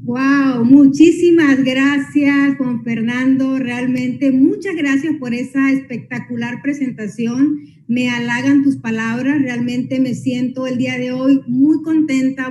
Wow, muchísimas gracias, Juan Fernando. Realmente muchas gracias por esa espectacular presentación. Me halagan tus palabras. Realmente me siento el día de hoy muy contenta,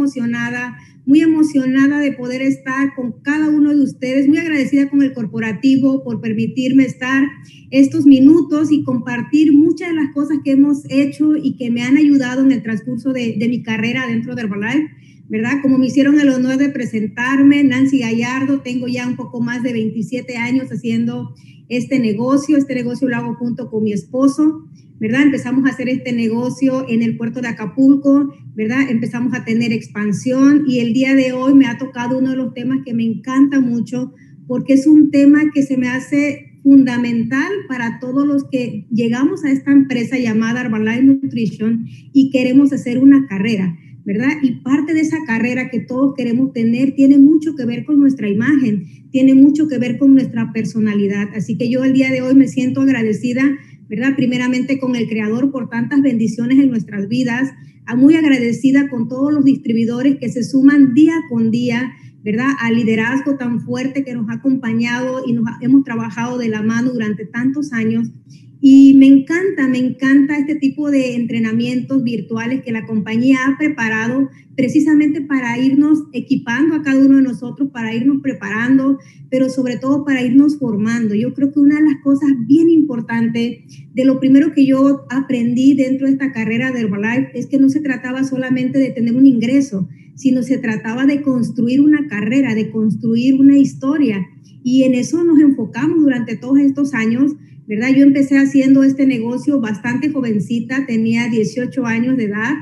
muy emocionada de poder estar con cada uno de ustedes, muy agradecida con el corporativo por permitirme estar estos minutos y compartir muchas de las cosas que hemos hecho y que me han ayudado en el transcurso de mi carrera dentro de Herbalife. ¿Verdad? Como me hicieron el honor de presentarme, Nancy Gallardo, tengo ya un poco más de 27 años haciendo este negocio lo hago junto con mi esposo, ¿verdad? Empezamos a hacer este negocio en el puerto de Acapulco, ¿verdad? Empezamos a tener expansión y el día de hoy me ha tocado uno de los temas que me encanta mucho porque es un tema que se me hace fundamental para todos los que llegamos a esta empresa llamada Herbalife Nutrition y queremos hacer una carrera, ¿verdad? Y parte de esa carrera que todos queremos tener tiene mucho que ver con nuestra imagen, tiene mucho que ver con nuestra personalidad. Así que yo el día de hoy me siento agradecida, ¿verdad? Primeramente con el Creador por tantas bendiciones en nuestras vidas, muy agradecida con todos los distribuidores que se suman día con día, ¿verdad? Al liderazgo tan fuerte que nos ha acompañado y hemos trabajado de la mano durante tantos años. Y me encanta este tipo de entrenamientos virtuales que la compañía ha preparado precisamente para irnos equipando a cada uno de nosotros, para irnos preparando, pero sobre todo para irnos formando. Yo creo que una de las cosas bien importantes, de lo primero que yo aprendí dentro de esta carrera de Herbalife, es que no se trataba solamente de tener un ingreso, sino se trataba de construir una carrera, de construir una historia. Y en eso nos enfocamos durante todos estos años, ¿verdad? Yo empecé haciendo este negocio bastante jovencita, tenía 18 años de edad.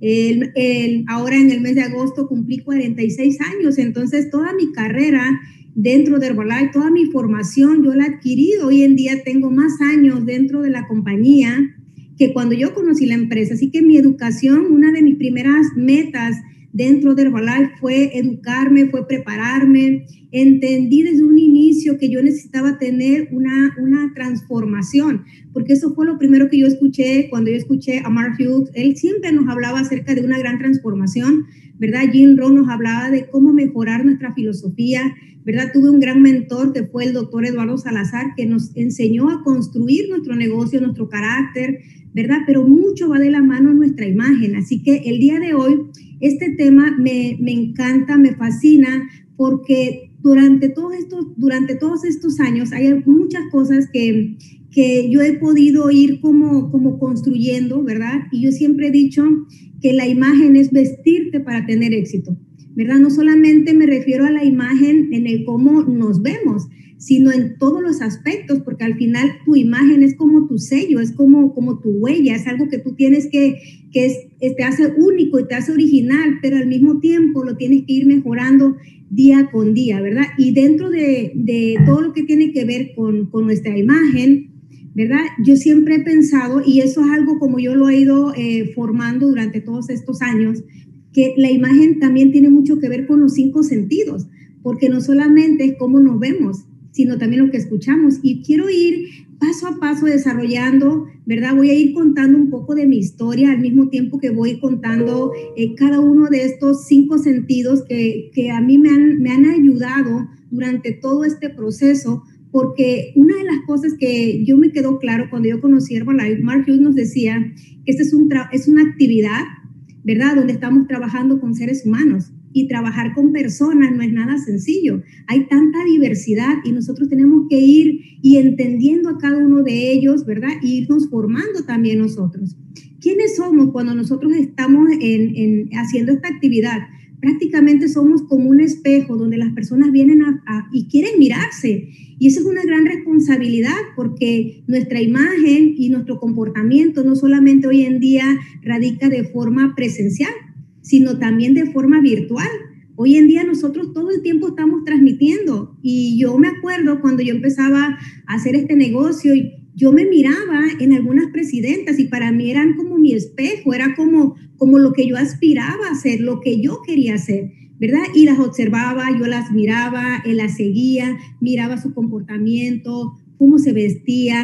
Ahora en el mes de agosto cumplí 46 años, entonces toda mi carrera dentro de Herbalife, toda mi formación yo la he adquirido. Hoy en día tengo más años dentro de la compañía que cuando yo conocí la empresa, así que mi educación, una de mis primeras metas dentro de Herbalife fue educarme, fue prepararme. Entendí desde un inicio que yo necesitaba tener una transformación, porque eso fue lo primero que yo escuché cuando yo escuché a Mark Hughes. Él siempre nos hablaba acerca de una gran transformación, ¿verdad? Jim Rohn nos hablaba de cómo mejorar nuestra filosofía, ¿verdad? Tuve un gran mentor que fue el doctor Eduardo Salazar, que nos enseñó a construir nuestro negocio, nuestro carácter, ¿verdad? Pero mucho va de la mano nuestra imagen. Así que el día de hoy, este tema me encanta, me fascina, porque durante todos estos años hay muchas cosas que yo he podido ir como construyendo, ¿verdad? Y yo siempre he dicho que la imagen es vestirte para tener éxito, ¿verdad? No solamente me refiero a la imagen en el cómo nos vemos, sino en todos los aspectos, porque al final tu imagen es como tu sello, es como tu huella, es algo que tú tienes que te hace único y te hace original, pero al mismo tiempo lo tienes que ir mejorando día con día, ¿verdad? Y dentro de todo lo que tiene que ver con nuestra imagen, ¿verdad? Yo siempre he pensado, y eso es algo como yo lo he ido formando durante todos estos años, que la imagen también tiene mucho que ver con los 5 sentidos, porque no solamente es cómo nos vemos, sino también lo que escuchamos. Y quiero ir paso a paso desarrollando, ¿verdad? Voy a ir contando un poco de mi historia al mismo tiempo que voy contando cada uno de estos 5 sentidos que a mí me han ayudado durante todo este proceso, porque una de las cosas que yo me quedó claro cuando yo conocí Herbalife, Mark Hughes nos decía que esta es una actividad, ¿verdad? Donde estamos trabajando con seres humanos. Y trabajar con personas no es nada sencillo. Hay tanta diversidad y nosotros tenemos que ir y entendiendo a cada uno de ellos, ¿verdad? Y irnos formando también nosotros. ¿Quiénes somos cuando nosotros estamos haciendo esta actividad? Prácticamente somos como un espejo donde las personas vienen y quieren mirarse. Y eso es una gran responsabilidad porque nuestra imagen y nuestro comportamiento no solamente hoy en día radica de forma presencial, sino también de forma virtual. Hoy en día nosotros todo el tiempo estamos transmitiendo y yo me acuerdo cuando yo empezaba a hacer este negocio, yo me miraba en algunas presidentas y para mí eran como mi espejo, era como lo que yo aspiraba a hacer, lo que yo quería hacer, ¿verdad? Y las observaba, yo las miraba, las seguía, miraba su comportamiento, cómo se vestían.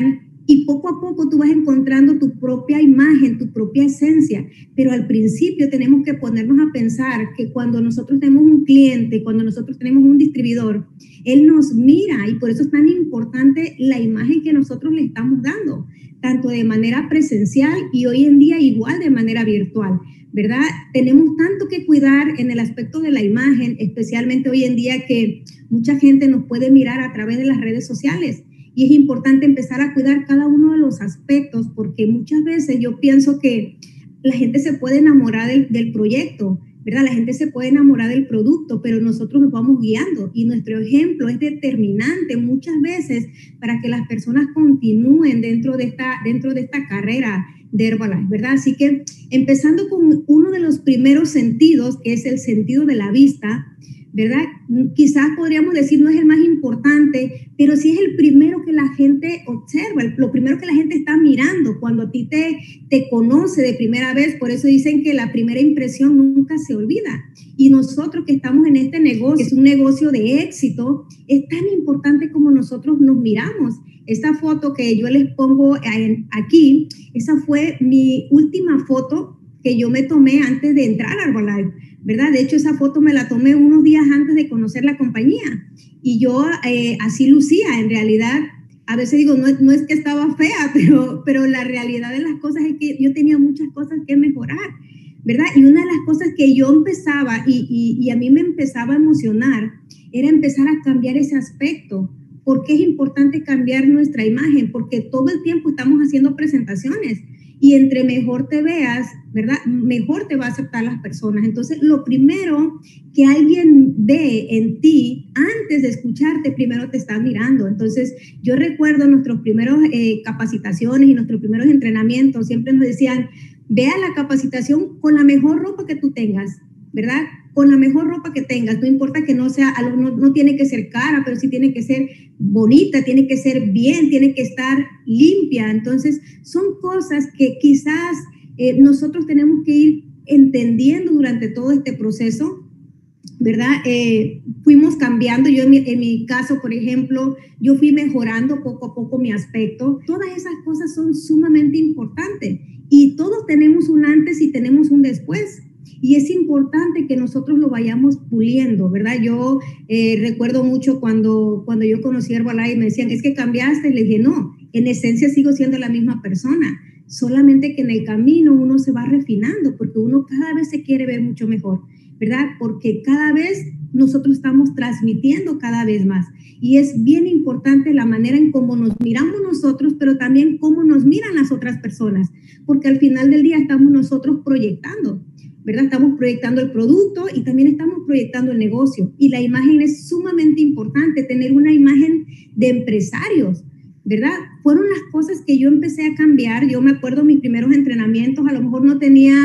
y poco a poco tú vas encontrando tu propia imagen, tu propia esencia. Pero al principio tenemos que ponernos a pensar que cuando nosotros tenemos un cliente, cuando nosotros tenemos un distribuidor, él nos mira, y por eso es tan importante la imagen que nosotros le estamos dando, tanto de manera presencial y hoy en día igual de manera virtual, ¿verdad? Tenemos tanto que cuidar en el aspecto de la imagen, especialmente hoy en día que mucha gente nos puede mirar a través de las redes sociales. Y es importante empezar a cuidar cada uno de los aspectos, porque muchas veces yo pienso que la gente se puede enamorar del proyecto, ¿verdad? La gente se puede enamorar del producto, pero nosotros nos vamos guiando y nuestro ejemplo es determinante muchas veces para que las personas continúen dentro de esta carrera de Herbalife, ¿verdad? Así que empezando con uno de los primeros sentidos, que es el sentido de la vista, ¿verdad? Quizás podríamos decir no es el más importante, pero sí es el primero que la gente observa, lo primero que la gente está mirando cuando a ti te conoce de primera vez. Por eso dicen que la primera impresión nunca se olvida. Y nosotros que estamos en este negocio, que es un negocio de éxito, es tan importante como nosotros nos miramos. Esta foto que yo les pongo aquí, esa fue mi última foto que yo me tomé antes de entrar a Herbalife, ¿verdad? De hecho, esa foto me la tomé unos días antes de conocer la compañía y yo así lucía. En realidad, a veces digo, no es que estaba fea, pero la realidad de las cosas es que yo tenía muchas cosas que mejorar, ¿verdad? Y una de las cosas que yo empezaba y a mí me empezaba a emocionar era empezar a cambiar ese aspecto. ¿Por qué es importante cambiar nuestra imagen? Porque todo el tiempo estamos haciendo presentaciones y entre mejor te veas, ¿verdad? Mejor te va a aceptar las personas. Entonces, lo primero que alguien ve en ti, antes de escucharte, primero te está mirando. Entonces, yo recuerdo nuestros primeros capacitaciones y nuestros primeros entrenamientos, siempre nos decían, ve a la capacitación con la mejor ropa que tú tengas, ¿verdad? Con la mejor ropa que tengas, no importa que no sea, no tiene que ser cara, pero sí tiene que ser bonita, tiene que ser bien, tiene que estar limpia. Entonces, son cosas que quizás nosotros tenemos que ir entendiendo durante todo este proceso, ¿verdad? Fuimos cambiando. Yo en mi caso, por ejemplo, yo fui mejorando poco a poco mi aspecto. Todas esas cosas son sumamente importantes y todos tenemos un antes y tenemos un después. Y es importante que nosotros lo vayamos puliendo, ¿verdad? Yo recuerdo mucho cuando yo conocí a Herbalife y me decían, es que cambiaste. Le dije, no, en esencia sigo siendo la misma persona, solamente que en el camino uno se va refinando porque uno cada vez se quiere ver mucho mejor, ¿verdad? Porque cada vez nosotros estamos transmitiendo cada vez más. Y es bien importante la manera en cómo nos miramos nosotros, pero también cómo nos miran las otras personas, porque al final del día estamos nosotros proyectando, ¿verdad? Estamos proyectando el producto y también estamos proyectando el negocio. Y la imagen es sumamente importante, tener una imagen de empresarios, ¿verdad? Fueron las cosas que yo empecé a cambiar. Yo me acuerdo mis primeros entrenamientos, a lo mejor no tenía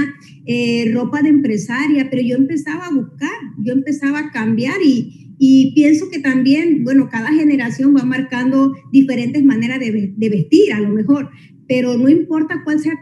ropa de empresaria, pero yo empezaba a buscar, yo empezaba a cambiar y pienso que también, bueno, cada generación va marcando diferentes maneras de vestir, a lo mejor, pero no importa cuál sea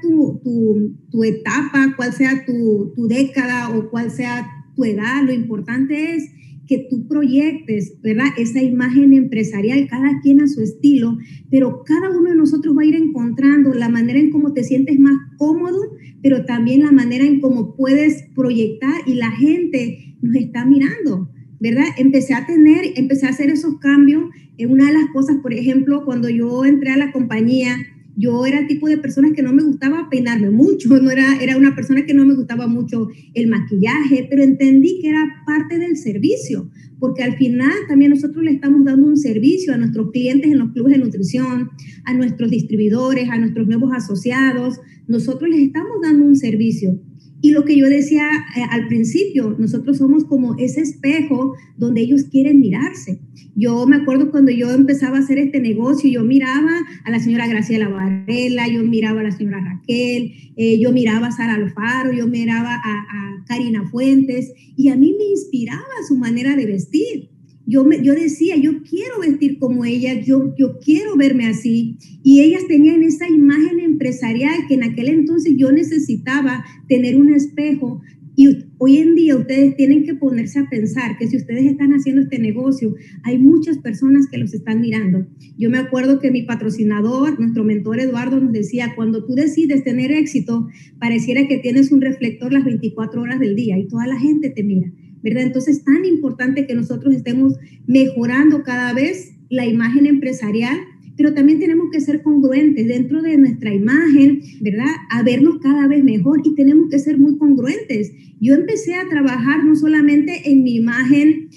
tu etapa, cuál sea tu década o cuál sea tu edad, lo importante es que tú proyectes, ¿verdad? Esa imagen empresarial, cada quien a su estilo, pero cada uno de nosotros va a ir encontrando la manera en cómo te sientes más cómodo, pero también la manera en cómo puedes proyectar y la gente nos está mirando, ¿verdad? Empecé a hacer esos cambios. Una de las cosas, por ejemplo, cuando yo entré a la compañía, yo era el tipo de personas que no me gustaba peinarme mucho, era una persona que no me gustaba mucho el maquillaje, pero entendí que era parte del servicio, porque al final también nosotros le estamos dando un servicio a nuestros clientes en los clubes de nutrición, a nuestros distribuidores, a nuestros nuevos asociados, nosotros les estamos dando un servicio. Y lo que yo decía al principio, nosotros somos como ese espejo donde ellos quieren mirarse. Yo me acuerdo cuando yo empezaba a hacer este negocio, yo miraba a la señora Graciela Varela, yo miraba a la señora Raquel, yo miraba a Sara Alfaro, yo miraba a Karina Fuentes y a mí me inspiraba su manera de vestir. Yo decía, yo quiero vestir como ella, yo quiero verme así. Y ellas tenían esa imagen empresarial que en aquel entonces yo necesitaba tener un espejo Y hoy en día ustedes tienen que ponerse a pensar que si ustedes están haciendo este negocio, hay muchas personas que los están mirando. Yo me acuerdo que mi patrocinador, nuestro mentor Eduardo, nos decía, cuando tú decides tener éxito, pareciera que tienes un reflector las 24 horas del día y toda la gente te mira, ¿verdad? Entonces es tan importante que nosotros estemos mejorando cada vez la imagen empresarial, pero también tenemos que ser congruentes dentro de nuestra imagen, ¿verdad? A vernos cada vez mejor y tenemos que ser muy congruentes. Yo empecé a trabajar no solamente en mi imagen,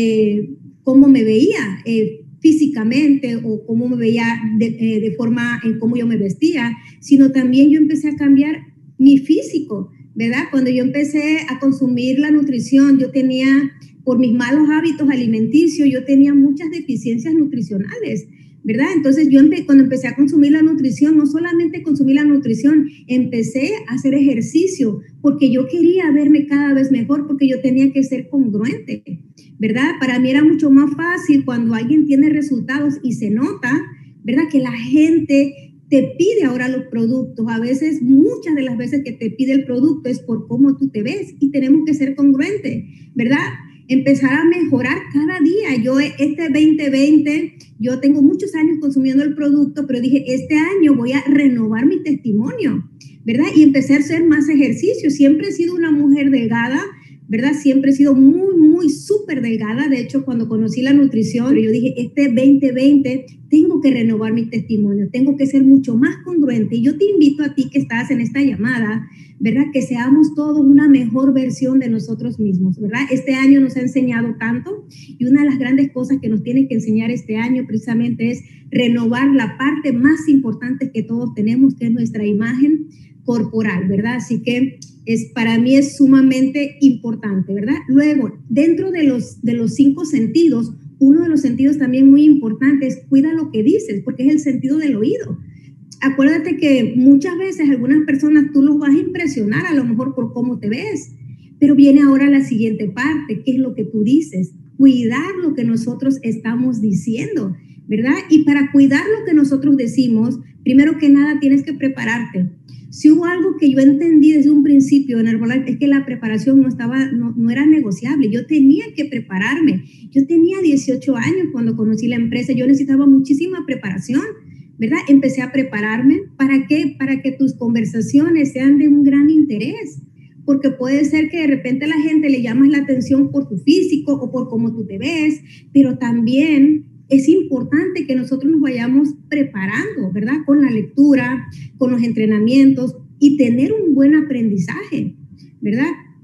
cómo me veía físicamente o cómo me veía de forma en cómo yo me vestía, sino también yo empecé a cambiar mi físico, ¿verdad? Cuando yo empecé a consumir la nutrición, yo tenía, por mis malos hábitos alimenticios, yo tenía muchas deficiencias nutricionales, ¿verdad? Entonces yo cuando empecé a consumir la nutrición, no solamente consumí la nutrición, empecé a hacer ejercicio porque yo quería verme cada vez mejor, porque yo tenía que ser congruente, ¿verdad? Para mí era mucho más fácil cuando alguien tiene resultados y se nota, ¿verdad? Que la gente te pide ahora los productos. A veces, muchas de las veces que te pide el producto es por cómo tú te ves y tenemos que ser congruentes, ¿verdad? Empezar a mejorar cada día. Yo este 2020, yo tengo muchos años consumiendo el producto, pero dije, este año voy a renovar mi testimonio, ¿verdad? Y empecé a hacer más ejercicio. Siempre he sido una mujer delgada, ¿verdad? Siempre he sido muy, muy súper delgada. De hecho, cuando conocí la nutrición, yo dije, este 2020 tengo que renovar mi testimonio, tengo que ser mucho más congruente. Y yo te invito a ti que estás en esta llamada, ¿verdad? Que seamos todos una mejor versión de nosotros mismos, ¿verdad? Este año nos ha enseñado tanto y una de las grandes cosas que nos tiene que enseñar este año precisamente es renovar la parte más importante que todos tenemos, que es nuestra imagen corporal, ¿verdad? Así que para mí es sumamente importante, ¿verdad? Luego, dentro de los 5 sentidos, uno de los sentidos también muy importantes es cuida lo que dices, porque es el sentido del oído. Acuérdate que muchas veces algunas personas tú los vas a impresionar a lo mejor por cómo te ves, pero viene ahora la siguiente parte, que es lo que tú dices, cuidar lo que nosotros estamos diciendo, ¿verdad? Y para cuidar lo que nosotros decimos, primero que nada tienes que prepararte. Si hubo algo que yo entendí desde un principio en Herbalife es que la preparación no era negociable. Yo tenía que prepararme. Yo tenía 18 años cuando conocí la empresa. Yo necesitaba muchísima preparación, ¿verdad? Empecé a prepararme. ¿Para qué? Para que tus conversaciones sean de un gran interés. Porque puede ser que de repente a la gente le llamas la atención por tu físico o por cómo tú te ves, pero también es importante que nosotros nos vayamos preparando, ¿verdad? Con la lectura, con los entrenamientos y tener un buen aprendizaje, ¿verdad?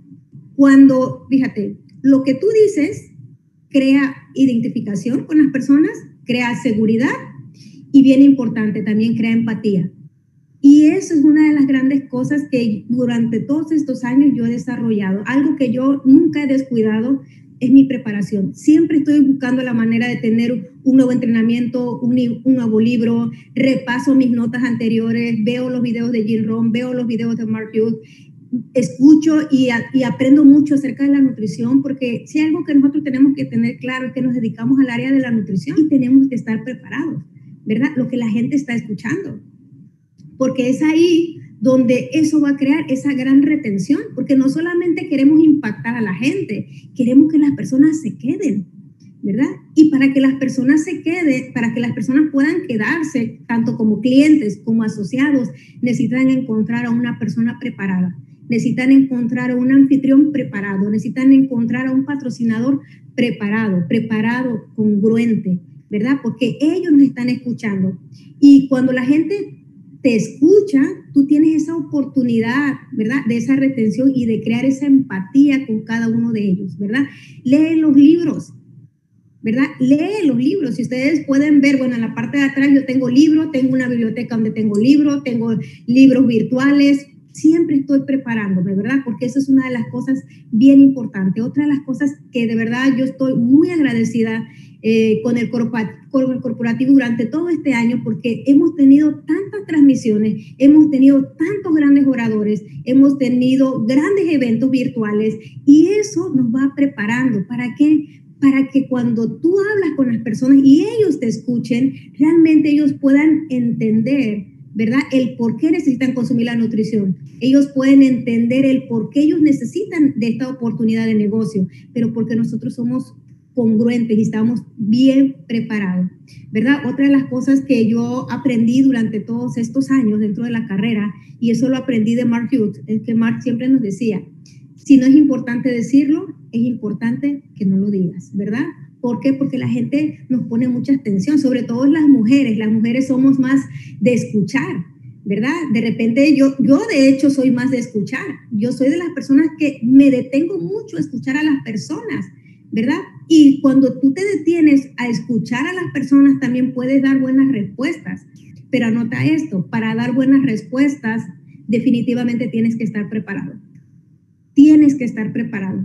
Cuando, fíjate, lo que tú dices crea identificación con las personas, crea seguridad y bien importante, también crea empatía. Y eso es una de las grandes cosas que durante todos estos años yo he desarrollado. Algo que yo nunca he descuidado es mi preparación. Siempre estoy buscando la manera de tener un nuevo entrenamiento, un nuevo libro, repaso mis notas anteriores, veo los videos de Jim Rohn, veo los videos de Mark Hughes, escucho y aprendo mucho acerca de la nutrición, porque si hay algo que nosotros tenemos que tener claro es que nos dedicamos al área de la nutrición y tenemos que estar preparados, ¿verdad? Lo que la gente está escuchando, porque es ahí donde eso va a crear esa gran retención, porque no solamente queremos impactar a la gente, queremos que las personas se queden, ¿verdad? Y para que las personas se queden, para que las personas puedan quedarse, tanto como clientes como asociados, necesitan encontrar a una persona preparada, necesitan encontrar a un anfitrión preparado, necesitan encontrar a un patrocinador preparado, congruente, ¿verdad? Porque ellos nos están escuchando. Y cuando la gente te escucha, tú tienes esa oportunidad, ¿verdad? De esa retención y de crear esa empatía con cada uno de ellos, ¿verdad? Lee los libros, ¿verdad? Lee los libros. Si ustedes pueden ver, bueno, en la parte de atrás yo tengo libros, tengo una biblioteca donde tengo libros virtuales. Siempre estoy preparándome, ¿verdad? Porque eso es una de las cosas bien importantes. Otra de las cosas que de verdad yo estoy muy agradecida con el corporativo durante todo este año, porque hemos tenido tantas transmisiones, hemos tenido tantos grandes oradores, hemos tenido grandes eventos virtuales y eso nos va preparando. ¿Para qué? Para que cuando tú hablas con las personas y ellos te escuchen, realmente ellos puedan entender, ¿verdad? El por qué necesitan consumir la nutrición. Ellos pueden entender el por qué ellos necesitan de esta oportunidad de negocio, pero porque nosotros somos congruentes y estamos bien preparados, ¿verdad? Otra de las cosas que yo aprendí durante todos estos años dentro de la carrera, y eso lo aprendí de Mark Hughes, es que Mark siempre nos decía, si no es importante decirlo, es importante que no lo digas, ¿verdad? ¿Por qué? Porque la gente nos pone mucha atención, sobre todo las mujeres somos más de escuchar, ¿verdad? De repente yo de hecho soy más de escuchar, yo soy de las personas que me detengo mucho a escuchar a las personas, ¿verdad? Y cuando tú te detienes a escuchar a las personas también puedes dar buenas respuestas, pero anota esto, para dar buenas respuestas definitivamente tienes que estar preparado, tienes que estar preparado.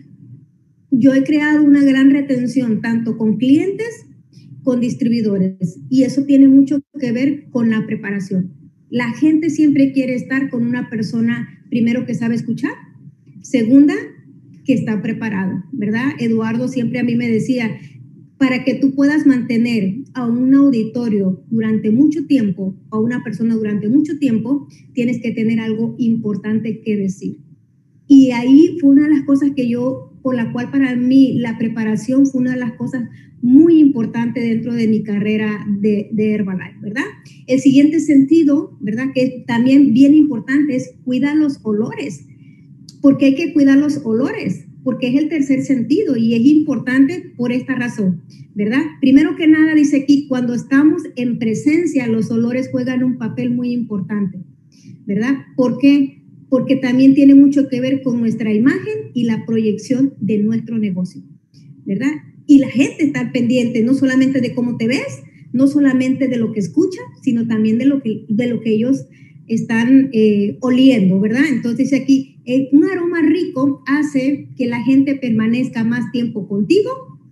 Yo he creado una gran retención tanto con clientes, con distribuidores, y eso tiene mucho que ver con la preparación. La gente siempre quiere estar con una persona, primero, que sabe escuchar, segunda, que está preparado, ¿verdad? Eduardo siempre a mí me decía, para que tú puedas mantener a un auditorio durante mucho tiempo, a una persona durante mucho tiempo, tienes que tener algo importante que decir. Y ahí fue una de las cosas que por la cual para mí la preparación fue una de las cosas muy importantes dentro de mi carrera de Herbalife, ¿verdad? El siguiente sentido, ¿verdad? Que también bien importante es cuidar los olores. ¿Por qué hay que cuidar los olores? Porque es el tercer sentido y es importante por esta razón, ¿verdad? Primero que nada, dice aquí, cuando estamos en presencia, los olores juegan un papel muy importante, ¿verdad? ¿Por qué? Porque también tiene mucho que ver con nuestra imagen y la proyección de nuestro negocio, ¿verdad? Y la gente está pendiente no solamente de cómo te ves, no solamente de lo que escuchas, sino también de lo que ellos están oliendo, ¿verdad? Entonces aquí, un aroma rico hace que la gente permanezca más tiempo contigo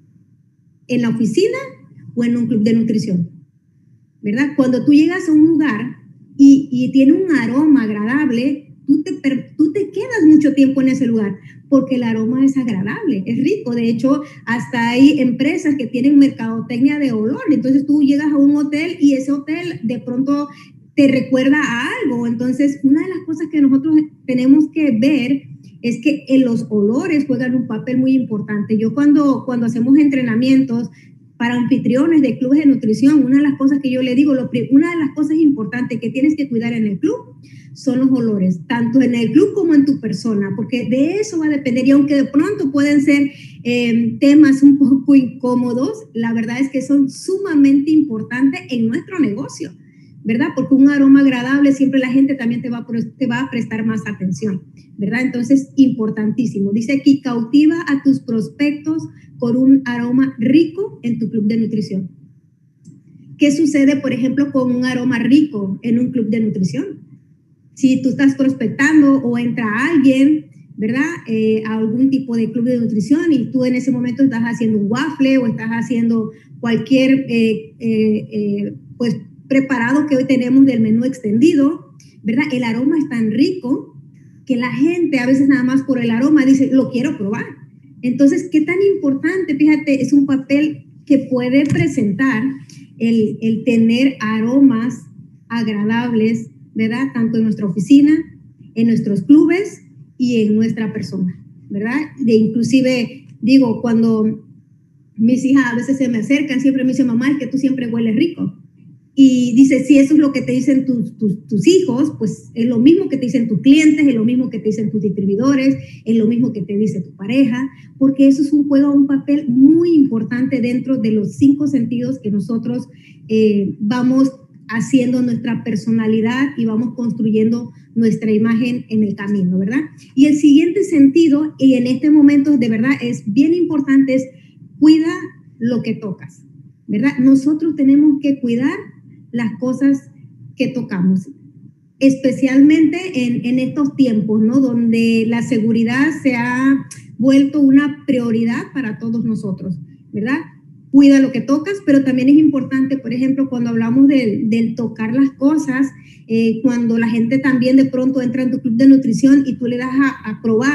en la oficina o en un club de nutrición, ¿verdad? Cuando tú llegas a un lugar y tiene un aroma agradable, tú te quedas mucho tiempo en ese lugar porque el aroma es agradable, es rico. De hecho, hasta hay empresas que tienen mercadotecnia de olor. Entonces tú llegas a un hotel y ese hotel de pronto te recuerda a algo. Entonces, una de las cosas que nosotros tenemos que ver es que los olores juegan un papel muy importante. Yo cuando hacemos entrenamientos para anfitriones de clubes de nutrición, una de las cosas que yo le digo, una de las cosas importantes que tienes que cuidar en el club son los olores, tanto en el club como en tu persona, porque de eso va a depender. Y aunque de pronto pueden ser temas un poco incómodos, la verdad es que son sumamente importantes en nuestro negocio, ¿verdad? Porque un aroma agradable siempre la gente también te va a prestar más atención, ¿verdad? Entonces, importantísimo. Dice aquí, cautiva a tus prospectos con un aroma rico en tu club de nutrición. ¿Qué sucede, por ejemplo, con un aroma rico en un club de nutrición? Si tú estás prospectando o entra alguien, ¿verdad? A algún tipo de club de nutrición y tú en ese momento estás haciendo un waffle o estás haciendo cualquier pues preparado que hoy tenemos del menú extendido, ¿verdad? El aroma es tan rico que la gente a veces nada más por el aroma dice, lo quiero probar. Entonces, ¿qué tan importante? Fíjate, es un papel que puede presentar el tener aromas agradables, ¿verdad? Tanto en nuestra oficina, en nuestros clubes y en nuestra persona, ¿verdad? Inclusive, digo, cuando mis hijas a veces se me acercan, siempre me dicen, mamá, es que tú siempre hueles rico. Y dice, si eso es lo que te dicen tus hijos, pues es lo mismo que te dicen tus clientes, es lo mismo que te dicen tus distribuidores, es lo mismo que te dice tu pareja, porque eso juega un papel muy importante dentro de los 5 sentidos que nosotros vamos haciendo nuestra personalidad y vamos construyendo nuestra imagen en el camino, ¿verdad? Y el siguiente sentido, y en este momento de verdad es bien importante, es cuida lo que tocas, ¿verdad? Nosotros tenemos que cuidar las cosas que tocamos, especialmente en estos tiempos, ¿no? Donde la seguridad se ha vuelto una prioridad para todos nosotros, ¿verdad? Cuida lo que tocas, pero también es importante, por ejemplo, cuando hablamos del tocar las cosas, cuando la gente también de pronto entra en tu club de nutrición y tú le das a probar,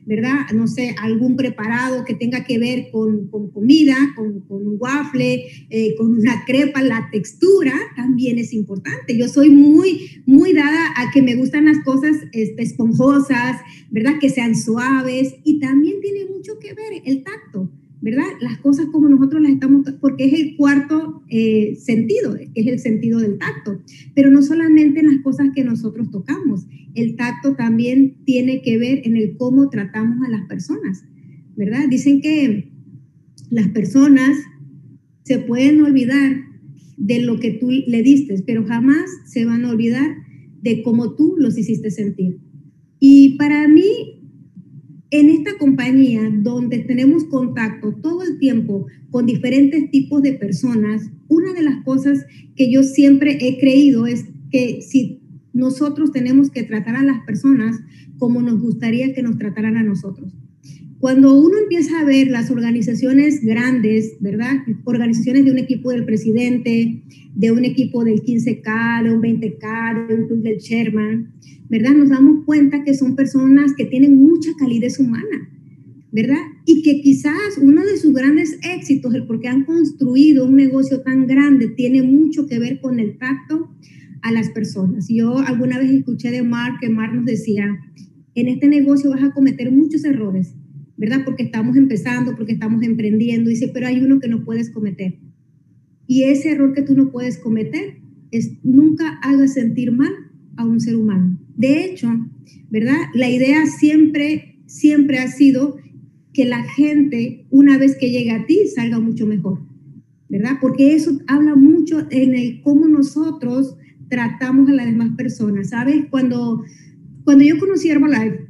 ¿verdad? No sé, algún preparado que tenga que ver con comida, con un waffle, con una crepa, la textura también es importante. Yo soy muy dada a que me gustan las cosas esponjosas, ¿verdad? Que sean suaves, y también tiene mucho que ver el tacto, ¿verdad? Las cosas como nosotros las estamos, porque es el cuarto sentido, que es el sentido del tacto, pero no solamente en las cosas que nosotros tocamos, el tacto también tiene que ver en el cómo tratamos a las personas, ¿verdad? Dicen que las personas se pueden olvidar de lo que tú le diste, pero jamás se van a olvidar de cómo tú los hiciste sentir. Y para mí, en esta compañía donde tenemos contacto todo el tiempo con diferentes tipos de personas, una de las cosas que yo siempre he creído es que si nosotros tenemos que tratar a las personas como nos gustaría que nos trataran a nosotros. Cuando uno empieza a ver las organizaciones grandes, ¿verdad? Organizaciones de un equipo del presidente, de un equipo del 15K, de un 20K, de un club del Sherman, ¿verdad? Nos damos cuenta que son personas que tienen mucha calidez humana, ¿verdad? Y que quizás uno de sus grandes éxitos, el porque han construido un negocio tan grande, tiene mucho que ver con el tacto a las personas. Yo alguna vez escuché de Mark, que Mark nos decía, en este negocio vas a cometer muchos errores, ¿verdad? Porque estamos empezando, porque estamos emprendiendo. Dice, pero hay uno que no puedes cometer. Y ese error que tú no puedes cometer es nunca hagas sentir mal a un ser humano. De hecho, ¿verdad? La idea siempre ha sido que la gente, una vez que llega a ti, salga mucho mejor, ¿verdad? Porque eso habla mucho en el cómo nosotros tratamos a las demás personas, ¿sabes? Cuando yo conocí Herbalife,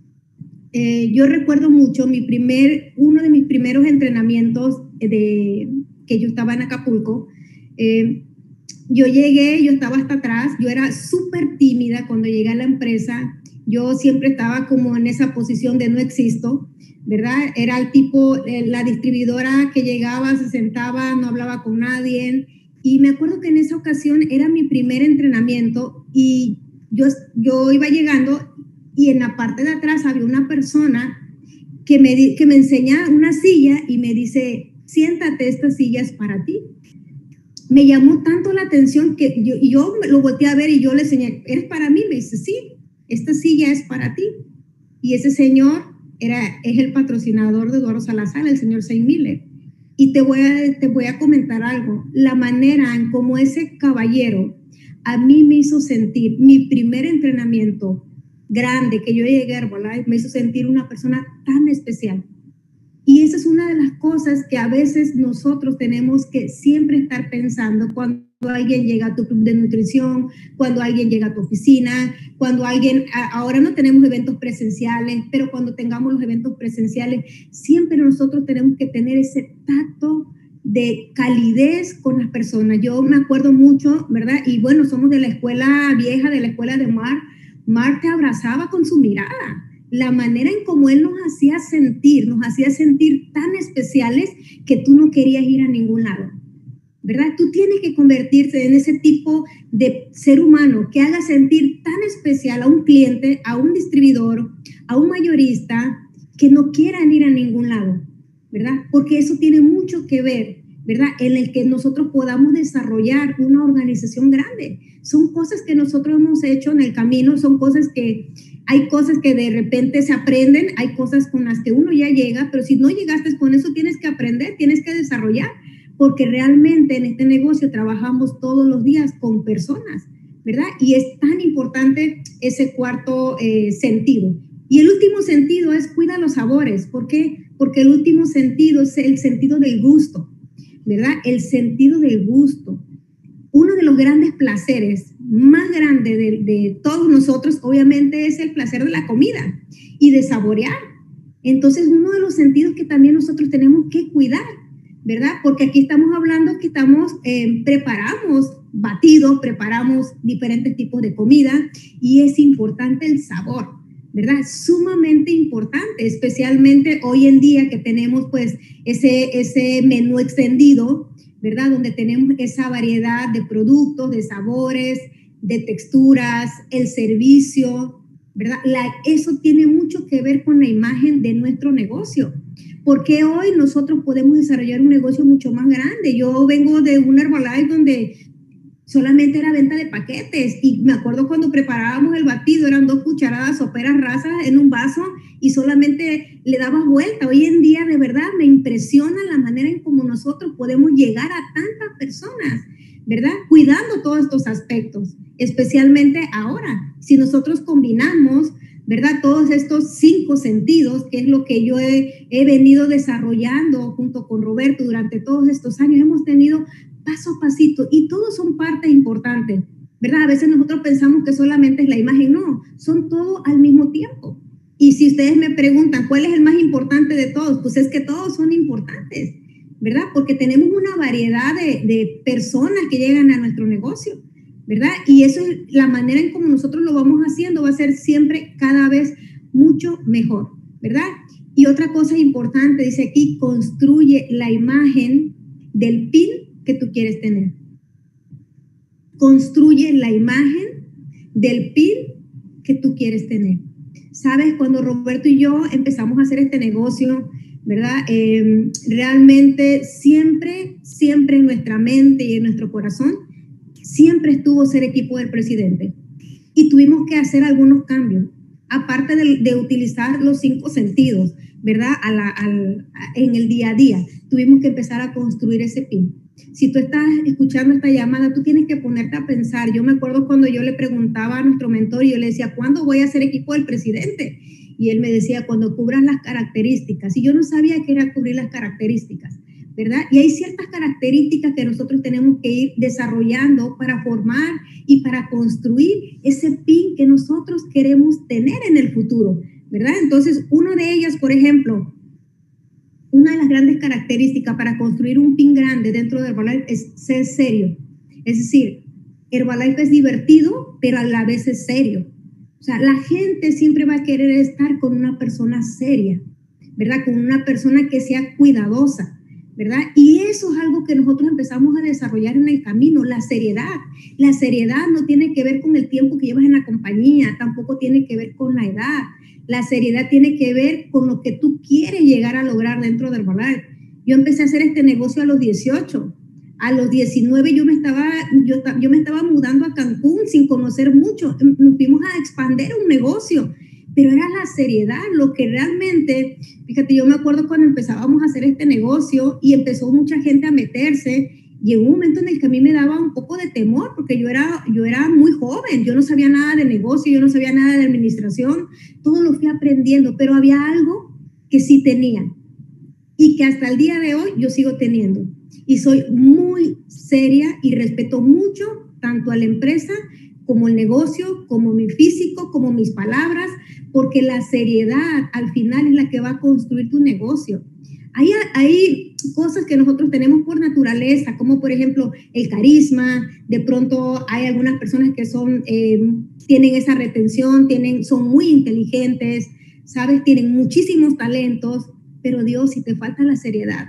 yo recuerdo mucho uno de mis primeros entrenamientos que yo estaba en Acapulco. Yo llegué, yo estaba hasta atrás, yo era súper tímida cuando llegué a la empresa, yo siempre estaba como en esa posición de no existo, ¿verdad? Era el tipo, la distribuidora que llegaba, se sentaba, no hablaba con nadie, y me acuerdo que en esa ocasión era mi primer entrenamiento y yo iba llegando y en la parte de atrás había una persona que me enseña una silla y me dice, siéntate, esta silla es para ti. Me llamó tanto la atención que yo lo volteé a ver y yo le enseñé, ¿eres para mí? Me dice, sí, esta silla es para ti. Y ese señor es el patrocinador de Eduardo Salazar, el señor Saint Miller. Y te voy a comentar algo. La manera en cómo ese caballero a mí me hizo sentir, mi primer entrenamiento grande que yo llegué a Herbalife, me hizo sentir una persona tan especial. Y esa es una de las cosas que a veces nosotros tenemos que siempre estar pensando cuando alguien llega a tu club de nutrición, cuando alguien llega a tu oficina, cuando ahora no tenemos eventos presenciales, pero cuando tengamos los eventos presenciales, siempre nosotros tenemos que tener ese tacto de calidez con las personas. Yo me acuerdo mucho, ¿verdad? Y bueno, somos de la escuela vieja, de la escuela de Mark. Mark te abrazaba con su mirada. La manera en cómo él nos hacía sentir tan especiales que tú no querías ir a ningún lado, ¿verdad? Tú tienes que convertirte en ese tipo de ser humano que haga sentir tan especial a un cliente, a un distribuidor, a un mayorista, que no quieran ir a ningún lado, ¿verdad? Porque eso tiene mucho que ver, ¿verdad? En el que nosotros podamos desarrollar una organización grande. Son cosas que nosotros hemos hecho en el camino, hay cosas que de repente se aprenden, hay cosas con las que uno ya llega, pero si no llegaste con eso tienes que aprender, tienes que desarrollar, porque realmente en este negocio trabajamos todos los días con personas, ¿verdad? Y es tan importante ese cuarto sentido. Y el último sentido es cuida los sabores. ¿Por qué? Porque el último sentido es el sentido del gusto, ¿verdad? El sentido del gusto. Uno de los grandes placeres más grandes de todos nosotros, obviamente, es el placer de la comida y de saborear. Entonces, uno de los sentidos que también nosotros tenemos que cuidar, ¿verdad? Porque aquí estamos hablando que preparamos batidos, preparamos diferentes tipos de comida y es importante el sabor, ¿verdad? Sumamente importante, especialmente hoy en día que tenemos pues ese menú extendido, ¿verdad? Donde tenemos esa variedad de productos, de sabores, de texturas, el servicio. ¿verdad? Eso tiene mucho que ver con la imagen de nuestro negocio. Porque hoy nosotros podemos desarrollar un negocio mucho más grande. Yo vengo de un Herbalife donde solamente era venta de paquetes y me acuerdo cuando preparábamos el batido, eran 2 cucharadas soperas rasas en un vaso y solamente le dabas vuelta. Hoy en día de verdad me impresiona la manera en cómo nosotros podemos llegar a tantas personas, ¿verdad? Cuidando todos estos aspectos, especialmente ahora, si nosotros combinamos, ¿verdad? Todos estos 5 sentidos, que es lo que yo he venido desarrollando junto con Roberto durante todos estos años, hemos tenido paso a pasito y todos son parte importante, ¿verdad? A veces nosotros pensamos que solamente es la imagen, no, son todo al mismo tiempo. Y si ustedes me preguntan cuál es el más importante de todos, pues es que todos son importantes, ¿verdad? Porque tenemos una variedad de personas que llegan a nuestro negocio, ¿verdad? Y eso es la manera en cómo nosotros lo vamos haciendo, va a ser siempre cada vez mucho mejor, ¿verdad? Y otra cosa importante, dice aquí, construye la imagen del PIN que tú quieres tener. Construye la imagen del PIN que tú quieres tener. Sabes, cuando Roberto y yo empezamos a hacer este negocio, ¿verdad? Realmente siempre en nuestra mente y en nuestro corazón, siempre estuvo ser equipo del presidente. Y tuvimos que hacer algunos cambios, aparte de utilizar los 5 sentidos, ¿verdad? En el día a día, tuvimos que empezar a construir ese PIN. Si tú estás escuchando esta llamada, tú tienes que ponerte a pensar. Yo me acuerdo cuando yo le preguntaba a nuestro mentor y yo le decía, ¿cuándo voy a ser equipo del presidente? Y él me decía, cuando cubras las características. Y yo no sabía qué era cubrir las características, ¿verdad? Y hay ciertas características que nosotros tenemos que ir desarrollando para formar y para construir ese PIN que nosotros queremos tener en el futuro, ¿verdad? Entonces, una de ellas, por ejemplo, una de las grandes características para construir un PIN grande dentro de Herbalife es ser serio. Es decir, Herbalife es divertido, pero a la vez es serio. O sea, la gente siempre va a querer estar con una persona seria, ¿verdad? Con una persona que sea cuidadosa, ¿verdad? Y eso es algo que nosotros empezamos a desarrollar en el camino, la seriedad. La seriedad no tiene que ver con el tiempo que llevas en la compañía, tampoco tiene que ver con la edad. La seriedad tiene que ver con lo que tú quieres llegar a lograr dentro de Herbalife. Yo empecé a hacer este negocio a los 18. A los 19 yo me estaba mudando a Cancún sin conocer mucho. Nos fuimos a expandir un negocio, pero era la seriedad lo que realmente, fíjate, yo me acuerdo cuando empezábamos a hacer este negocio y empezó mucha gente a meterse. Llegó un momento en el que a mí me daba un poco de temor porque yo era muy joven, yo no sabía nada de negocio, yo no sabía nada de administración, todo lo fui aprendiendo, pero había algo que sí tenía y que hasta el día de hoy yo sigo teniendo. Y soy muy seria y respeto mucho tanto a la empresa como el negocio, como mi físico, como mis palabras, porque la seriedad al final es la que va a construir tu negocio. Hay cosas que nosotros tenemos por naturaleza, como por ejemplo el carisma. De pronto hay algunas personas que tienen esa retención, son muy inteligentes, ¿sabes? Tienen muchísimos talentos, pero Dios, si te falta la seriedad,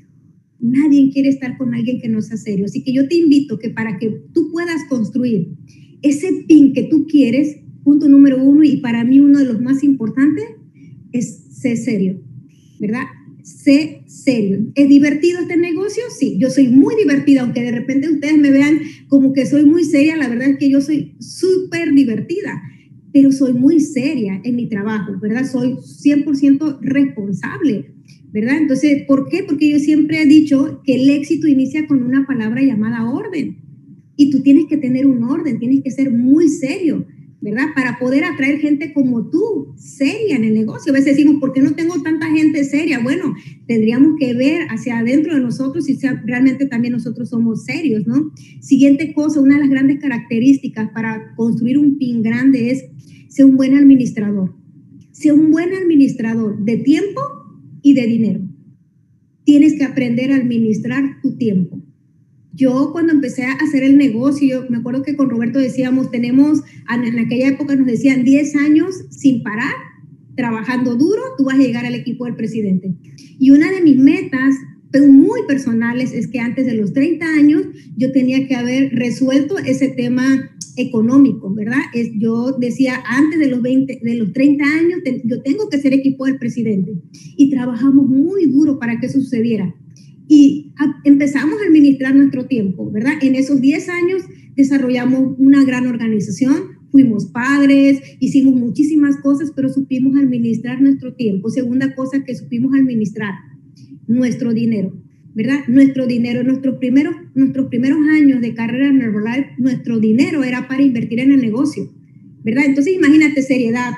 nadie quiere estar con alguien que no sea serio. Así que yo te invito que para que tú puedas construir ese PIN que tú quieres, punto número 1, y para mí uno de los más importantes, es ser serio, ¿verdad? Sé serio. ¿Es divertido este negocio? Sí, yo soy muy divertida, aunque de repente ustedes me vean como que soy muy seria, la verdad es que yo soy súper divertida, pero soy muy seria en mi trabajo, ¿verdad? Soy 100% responsable, ¿verdad? Entonces, ¿por qué? Porque yo siempre he dicho que el éxito inicia con una palabra llamada orden. Y tú tienes que tener un orden, tienes que ser muy serio, ¿verdad? Para poder atraer gente como tú, seria en el negocio. A veces decimos, ¿por qué no tengo tanta gente seria? Bueno, tendríamos que ver hacia adentro de nosotros si realmente también nosotros somos serios, ¿no? Siguiente cosa, una de las grandes características para construir un PIN grande es ser un buen administrador. Ser un buen administrador de tiempo y de dinero. Tienes que aprender a administrar tu tiempo. Yo cuando empecé a hacer el negocio, me acuerdo que con Roberto decíamos, en aquella época nos decían 10 años sin parar, trabajando duro, tú vas a llegar al equipo del presidente. Y una de mis metas muy personales es que antes de los 30 años yo tenía que haber resuelto ese tema económico, ¿verdad? Yo decía, antes de los 30 años, yo tengo que ser equipo del presidente. Y trabajamos muy duro para que eso sucediera. Y empezamos a administrar nuestro tiempo, ¿verdad? En esos 10 años desarrollamos una gran organización, fuimos padres, hicimos muchísimas cosas, pero supimos administrar nuestro tiempo. Segunda cosa que supimos administrar, nuestro dinero, ¿verdad? Nuestro dinero, nuestros primeros años de carrera en Herbalife, nuestro dinero era para invertir en el negocio, ¿verdad? Entonces imagínate seriedad,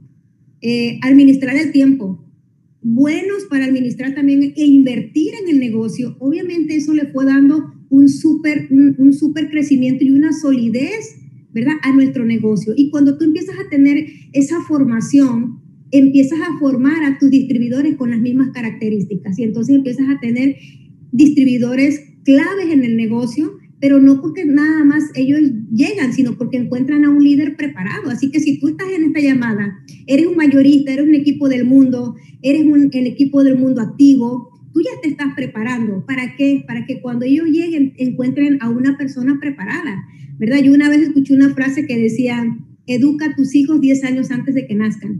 administrar el tiempo, buenos para administrar también e invertir en el negocio. Obviamente eso le fue dando un súper crecimiento y una solidez, ¿verdad?, a nuestro negocio. Y cuando tú empiezas a tener esa formación, empiezas a formar a tus distribuidores con las mismas características y entonces empiezas a tener distribuidores claves en el negocio, pero no porque nada más ellos llegan, sino porque encuentran a un líder preparado. Así que si tú estás en esta llamada, eres un mayorista, eres un equipo del mundo, eres el equipo del mundo activo, tú ya te estás preparando. ¿Para qué? Para que cuando ellos lleguen encuentren a una persona preparada, ¿verdad? Yo una vez escuché una frase que decía, educa a tus hijos 10 años antes de que nazcan.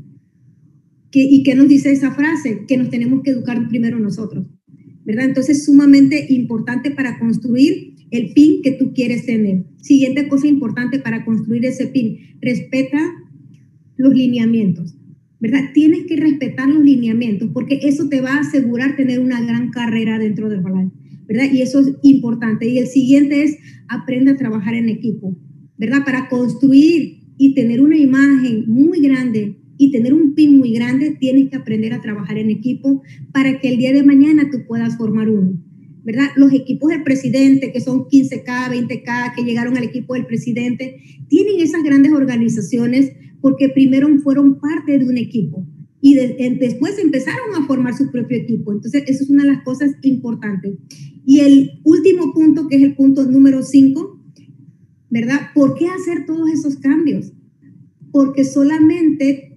¿Y qué nos dice esa frase? Que nos tenemos que educar primero nosotros, ¿verdad? Entonces, sumamente importante para construir el PIN que tú quieres tener. Siguiente cosa importante para construir ese PIN, respeta los lineamientos, ¿verdad? Tienes que respetar los lineamientos porque eso te va a asegurar tener una gran carrera dentro del Herbalife, ¿verdad? Y eso es importante. Y el siguiente es, aprende a trabajar en equipo, ¿verdad? Para construir y tener una imagen muy grande y tener un PIN muy grande, tienes que aprender a trabajar en equipo para que el día de mañana tú puedas formar uno, ¿verdad? Los equipos del presidente, que son 15K, 20K, que llegaron al equipo del presidente, tienen esas grandes organizaciones porque primero fueron parte de un equipo y después empezaron a formar su propio equipo. Entonces, eso es una de las cosas importantes. Y el último punto, que es el punto número 5, ¿verdad? ¿Por qué hacer todos esos cambios? Porque solamente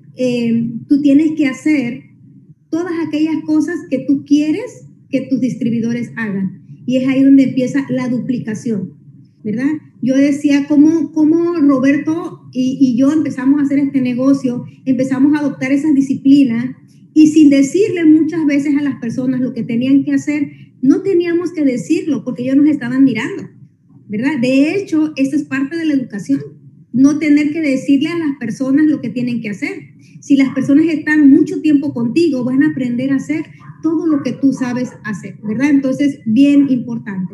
tú tienes que hacer todas aquellas cosas que tú quieres que tus distribuidores hagan. Y es ahí donde empieza la duplicación, ¿verdad? Yo decía, ¿cómo Roberto y yo empezamos a hacer este negocio? Empezamos a adoptar esas disciplinas y sin decirle muchas veces a las personas lo que tenían que hacer, no teníamos que decirlo porque ellos nos estaban mirando, ¿verdad? De hecho, eso es parte de la educación. No tener que decirle a las personas lo que tienen que hacer. Si las personas están mucho tiempo contigo, van a aprender a hacer todo lo que tú sabes hacer, ¿verdad? Entonces, bien importante.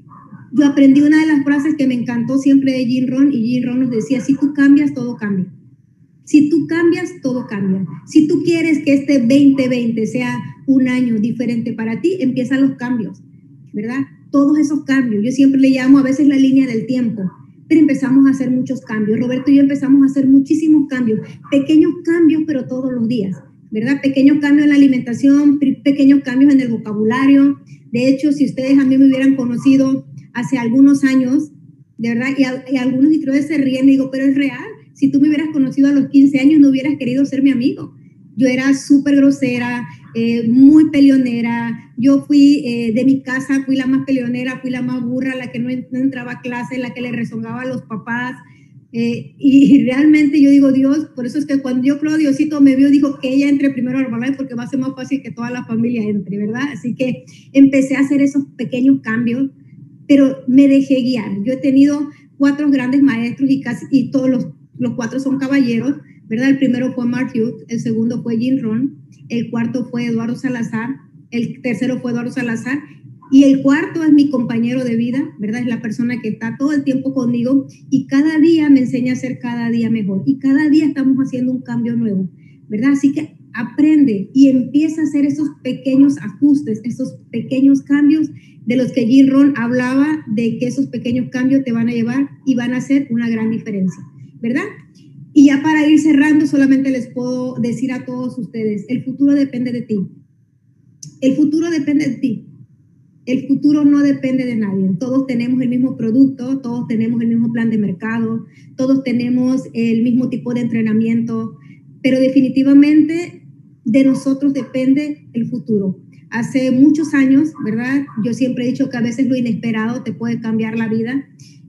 Yo aprendí una de las frases que me encantó siempre de Jim Rohn, y Jim Rohn nos decía, si tú cambias, todo cambia. Si tú cambias, todo cambia. Si tú quieres que este 2020 sea un año diferente para ti, empiezan los cambios, ¿verdad? Todos esos cambios. Yo siempre le llamo a veces la línea del tiempo. Pero empezamos a hacer muchos cambios. Roberto y yo empezamos a hacer muchísimos cambios, pequeños cambios, pero todos los días, ¿verdad? Pequeños cambios en la alimentación, pequeños cambios en el vocabulario. De hecho, si ustedes a mí me hubieran conocido hace algunos años, de verdad, y algunos distribuidores se ríen, digo, pero es real. Si tú me hubieras conocido a los 15 años, no hubieras querido ser mi amigo. Yo era súper grosera, muy peleonera. Yo fui de mi casa, fui la más peleonera, fui la más burra, la que no entraba a clase, la que le rezongaba a los papás. Y realmente yo digo, Dios, por eso es que cuando yo creo Diosito me vio, dijo que ella entre primero a Herbalife porque va a ser más fácil que toda la familia entre, ¿verdad? Así que empecé a hacer esos pequeños cambios, pero me dejé guiar. Yo he tenido 4 grandes maestros y todos los 4 son caballeros, ¿verdad? El primero fue Mark Hughes, el segundo fue Jim Rohn, el cuarto fue Eduardo Salazar, el tercero fue Eduardo Salazar, y el cuarto es mi compañero de vida, ¿verdad? Es la persona que está todo el tiempo conmigo y cada día me enseña a ser cada día mejor. Y cada día estamos haciendo un cambio nuevo, ¿verdad? Así que aprende y empieza a hacer esos pequeños ajustes, esos pequeños cambios de los que Jim Rohn hablaba, de que esos pequeños cambios te van a llevar y van a hacer una gran diferencia, ¿verdad? Y ya para ir cerrando, solamente les puedo decir a todos ustedes, el futuro depende de ti. El futuro depende de ti. El futuro no depende de nadie. Todos tenemos el mismo producto, todos tenemos el mismo plan de mercado, todos tenemos el mismo tipo de entrenamiento, pero definitivamente de nosotros depende el futuro. Hace muchos años, ¿verdad? Yo siempre he dicho que a veces lo inesperado te puede cambiar la vida.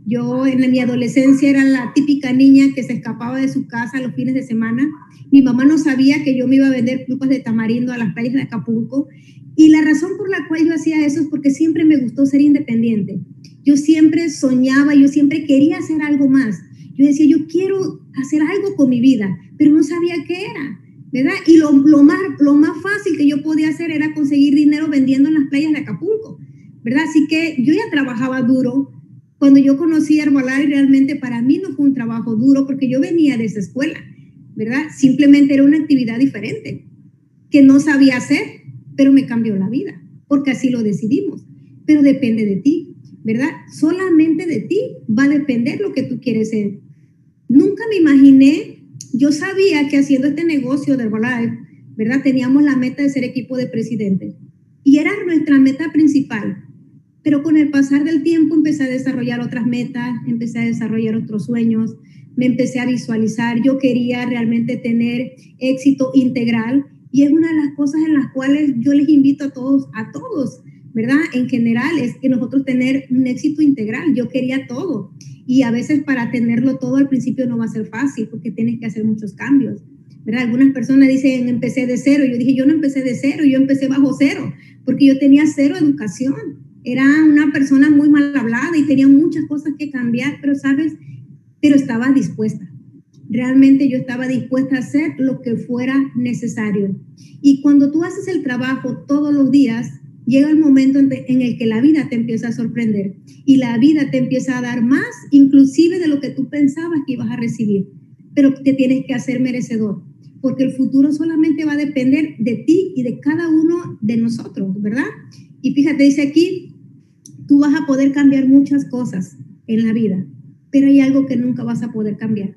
Yo en mi adolescencia era la típica niña que se escapaba de su casa los fines de semana. Mi mamá no sabía que yo me iba a vender pulpas de tamarindo a las playas de Acapulco. Y la razón por la cual yo hacía eso es porque siempre me gustó ser independiente. Yo siempre soñaba, yo siempre quería hacer algo más. Yo decía, yo quiero hacer algo con mi vida, pero no sabía qué era, ¿verdad? Y lo más fácil que yo podía hacer era conseguir dinero vendiendo en las playas de Acapulco, ¿verdad? Así que yo ya trabajaba duro. Cuando yo conocí Herbalife, realmente para mí no fue un trabajo duro porque yo venía de esa escuela, ¿verdad? Simplemente era una actividad diferente que no sabía hacer, pero me cambió la vida, porque así lo decidimos. Pero depende de ti, ¿verdad? Solamente de ti va a depender lo que tú quieres ser. Nunca me imaginé, yo sabía que haciendo este negocio de Herbalife, ¿verdad? Teníamos la meta de ser equipo de presidente y era nuestra meta principal. Pero con el pasar del tiempo empecé a desarrollar otras metas, empecé a desarrollar otros sueños, me empecé a visualizar. Yo quería realmente tener éxito integral y es una de las cosas en las cuales yo les invito a todos, ¿verdad? En general es que nosotros tener un éxito integral. Yo quería todo y a veces para tenerlo todo al principio no va a ser fácil porque tienes que hacer muchos cambios, ¿verdad? Algunas personas dicen empecé de cero. Yo dije yo no empecé de cero, yo empecé bajo cero porque yo tenía cero educación. Era una persona muy mal hablada y tenía muchas cosas que cambiar, pero ¿sabes? Pero estaba dispuesta. Realmente yo estaba dispuesta a hacer lo que fuera necesario. Y cuando tú haces el trabajo todos los días, llega el momento en el que la vida te empieza a sorprender y la vida te empieza a dar más, inclusive de lo que tú pensabas que ibas a recibir. Pero te tienes que hacer merecedor, porque el futuro solamente va a depender de ti y de cada uno de nosotros, ¿verdad? Y fíjate, dice aquí, tú vas a poder cambiar muchas cosas en la vida, pero hay algo que nunca vas a poder cambiar.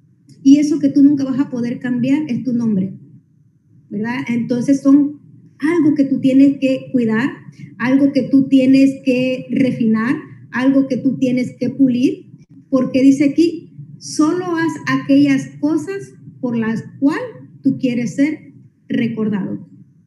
Y eso que tú nunca vas a poder cambiar es tu nombre, ¿verdad? Entonces son algo que tú tienes que cuidar, algo que tú tienes que refinar, algo que tú tienes que pulir, porque dice aquí, solo haz aquellas cosas por las cuales tú quieres ser recordado.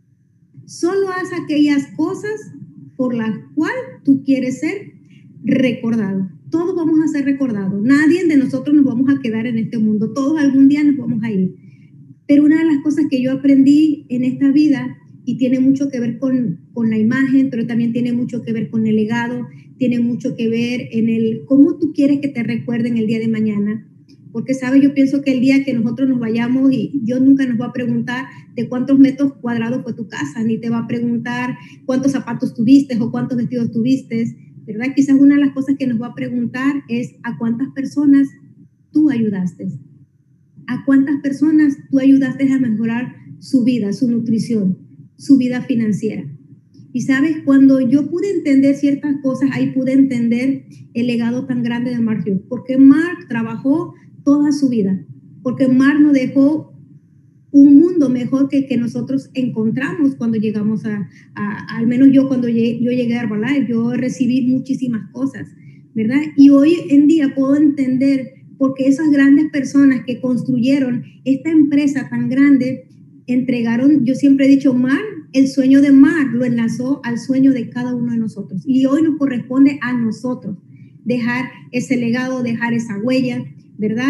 Solo haz aquellas cosas por las cuales tú quieres ser recordado. Todos vamos a ser recordados. Nadie de nosotros nos vamos a quedar en este mundo. Todos algún día nos vamos a ir. Pero una de las cosas que yo aprendí en esta vida, y tiene mucho que ver con la imagen, pero también tiene mucho que ver con el legado, tiene mucho que ver en el cómo tú quieres que te recuerden el día de mañana. Porque, ¿sabes? Yo pienso que el día que nosotros nos vayamos y Dios nunca nos va a preguntar de cuántos metros cuadrados fue tu casa, ni te va a preguntar cuántos zapatos tuviste o cuántos vestidos tuviste, ¿verdad? Quizás una de las cosas que nos va a preguntar es a cuántas personas tú ayudaste. ¿A cuántas personas tú ayudaste a mejorar su vida, su nutrición, su vida financiera? Y sabes, cuando yo pude entender ciertas cosas, ahí pude entender el legado tan grande de Mark Hughes, porque Mark trabajó toda su vida, porque Mark nos dejó un mundo mejor que el que nosotros encontramos cuando llegamos al menos yo cuando yo llegué a Herbalife, yo recibí muchísimas cosas, ¿verdad? Y hoy en día puedo entender porque esas grandes personas que construyeron esta empresa tan grande entregaron, yo siempre he dicho, Mark, el sueño de Mark lo enlazó al sueño de cada uno de nosotros. Y hoy nos corresponde a nosotros dejar ese legado, dejar esa huella, ¿verdad?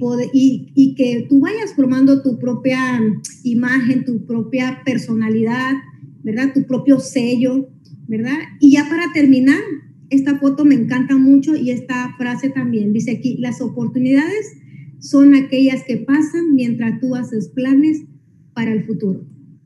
Y que tú vayas formando tu propia imagen, tu propia personalidad, ¿verdad? Tu propio sello, ¿verdad? Y ya para terminar, esta foto me encanta mucho y esta frase también. Dice aquí, las oportunidades son aquellas que pasan mientras tú haces planes para el futuro.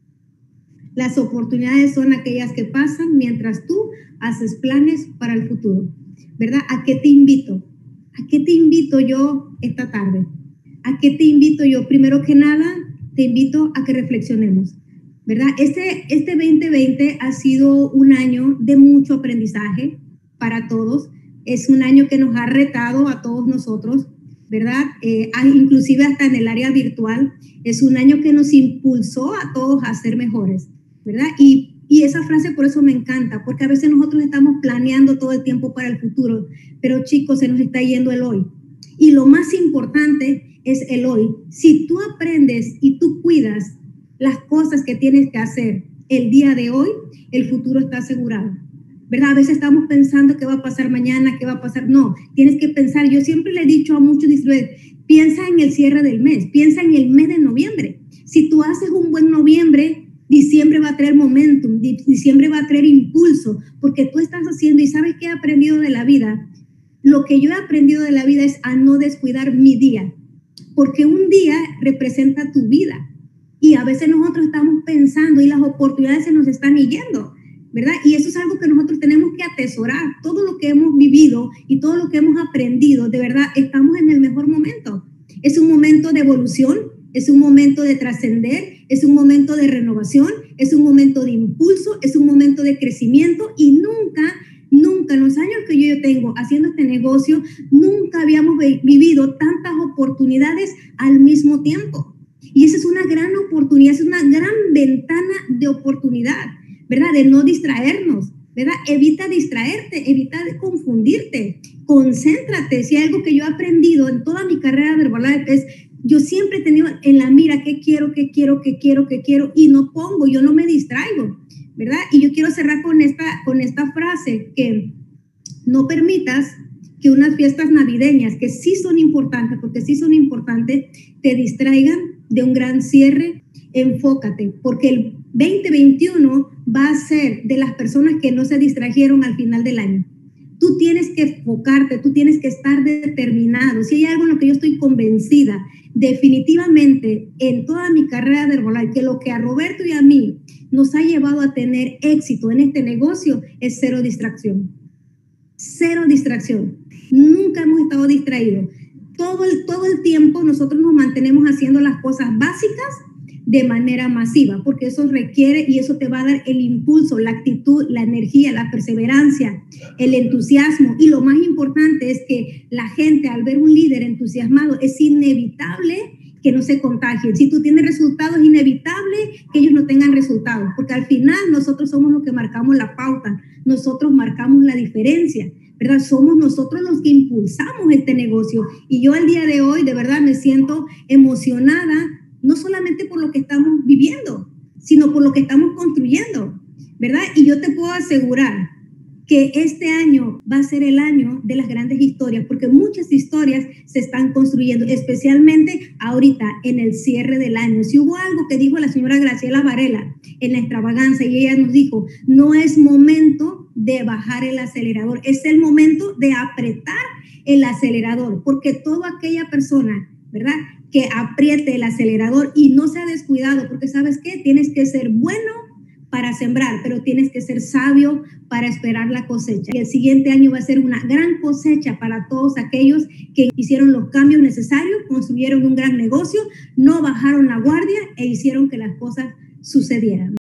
Las oportunidades son aquellas que pasan mientras tú haces planes para el futuro, ¿verdad? ¿A qué te invito? ¿A qué te invito yo esta tarde? ¿A qué te invito yo? Primero que nada, te invito a que reflexionemos, ¿verdad? Este 2020 ha sido un año de mucho aprendizaje para todos. Es un año que nos ha retado a todos nosotros, ¿verdad? Inclusive hasta en el área virtual. Es un año que nos impulsó a todos a ser mejores, ¿verdad? Y esa frase por eso me encanta, porque a veces nosotros estamos planeando todo el tiempo para el futuro, pero chicos, se nos está yendo el hoy. Y lo más importante es el hoy. Si tú aprendes y tú cuidas las cosas que tienes que hacer el día de hoy, el futuro está asegurado. ¿verdad? A veces estamos pensando qué va a pasar mañana, qué va a pasar. No, tienes que pensar. Yo siempre le he dicho a muchos distribuidores, piensa en el cierre del mes, piensa en el mes de noviembre. Si tú haces un buen noviembre, diciembre va a traer momentum, diciembre va a traer impulso, porque tú estás haciendo, y ¿sabes qué he aprendido de la vida? Lo que yo he aprendido de la vida es a no descuidar mi día, porque un día representa tu vida. Y a veces nosotros estamos pensando y las oportunidades se nos están yendo, ¿verdad? Y eso es algo que nosotros tenemos que atesorar. Todo lo que hemos vivido y todo lo que hemos aprendido, de verdad, estamos en el mejor momento. Es un momento de evolución, es un momento de trascender, es un momento de renovación, es un momento de impulso, es un momento de crecimiento y nunca en los años que yo tengo haciendo este negocio, nunca habíamos vivido tantas oportunidades al mismo tiempo. Y esa es una gran oportunidad, es una gran ventana de oportunidad, ¿verdad? De no distraernos, ¿verdad? Evita distraerte, evita confundirte, concéntrate. Si hay algo que yo he aprendido en toda mi carrera de Herbalife es, yo siempre he tenido en la mira qué quiero, y no pongo, yo no me distraigo, ¿verdad? Y yo quiero cerrar con esta frase, que no permitas que unas fiestas navideñas, que sí son importantes, porque sí son importantes, te distraigan de un gran cierre. Enfócate, porque el 2021 va a ser de las personas que no se distrajeron al final del año. Tú tienes que enfocarte, tú tienes que estar determinado. Si hay algo en lo que yo estoy convencida, definitivamente en toda mi carrera de Herbalife, que lo que a Roberto y a mí nos ha llevado a tener éxito en este negocio es cero distracción. Cero distracción. Nunca hemos estado distraídos. Todo el tiempo nosotros nos mantenemos haciendo las cosas básicas de manera masiva, porque eso requiere y eso te va a dar el impulso, la actitud, la energía, la perseverancia, el entusiasmo. Y lo más importante es que la gente, al ver un líder entusiasmado, es inevitable que no se contagien. Si tú tienes resultados, es inevitable que ellos no tengan resultados, porque al final nosotros somos los que marcamos la pauta, nosotros marcamos la diferencia, ¿verdad? Somos nosotros los que impulsamos este negocio. Y yo el día de hoy, de verdad, me siento emocionada, no solamente por lo que estamos viviendo, sino por lo que estamos construyendo, ¿verdad? Y yo te puedo asegurar que este año va a ser el año de las grandes historias, porque muchas historias se están construyendo, especialmente ahorita en el cierre del año. Si hubo algo que dijo la señora Graciela Varela en la extravaganza, y ella nos dijo, no es momento de bajar el acelerador, es el momento de apretar el acelerador, porque toda aquella persona, ¿verdad?, que apriete el acelerador y no se ha descuidado, porque ¿sabes qué? Tienes que ser bueno para sembrar, pero tienes que ser sabio para esperar la cosecha. Y el siguiente año va a ser una gran cosecha para todos aquellos que hicieron los cambios necesarios, construyeron un gran negocio, no bajaron la guardia e hicieron que las cosas sucedieran.